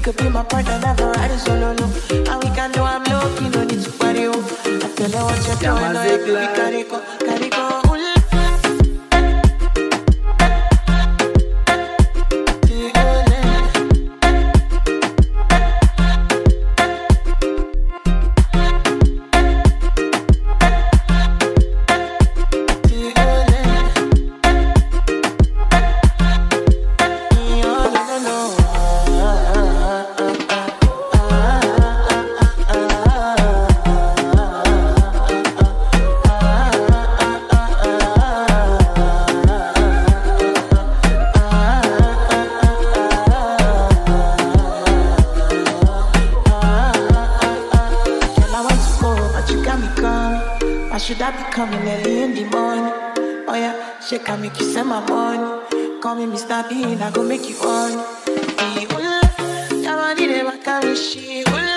could be my partner, never ride it solo, no. And we can do I'm low-key, no need to party, oh. I tell her what you're doing, no, you be carico, carico. Should I be coming early in the morning? Oh yeah, she can make you send my money. Call me Mr. Bean, I go make you on. Your body never carry shit.